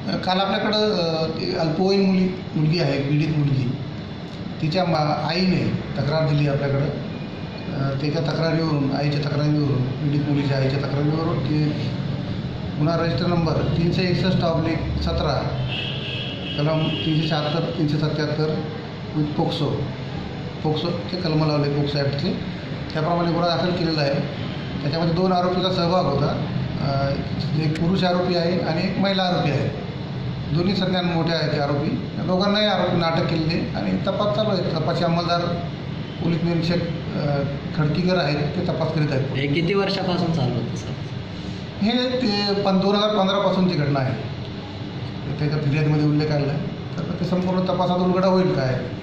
काल आपल्याकडं ती अल्पवयीन मुलगी आहे, पीडित मुलगी, तिच्या आईने तक्रार दिली आपल्याकडं. त्याच्या तक्रारीवरून, आईच्या तक्रारीवरून, पीडित मुलीच्या आईच्या तक्रारीवरून ती गुन्हा रजिस्टर नंबर 361/17 कलम 376, 377 विथ पोक्सोचे कलम लावले, पोक्सो ॲक्टचे. त्याप्रमाणे गुन्हा दाखल केलेला आहे. त्याच्यामध्ये 2 आरोपीचा सहभाग होता. एक पुरुष आरोपी आहे आणि एक महिला आरोपी आहे. दोन्ही सगळ्यांना मोठे आहेत ते आरोपी. दोघांनाही आरोपींना अटक केलेली आणि तपास चालू आहे. तपासचे अंमलदार पोलीस निरीक्षक खडकीकर आहेत, ते तपास करीत आहेत. हे किती वर्षापासून चालू होतं सर? हे ते 2015पासूनची घटना आहे. त्याच्या फिर्यादीमध्ये उल्लेख आला आहे. तर ते संपूर्ण तपासात उलगडा होईल काय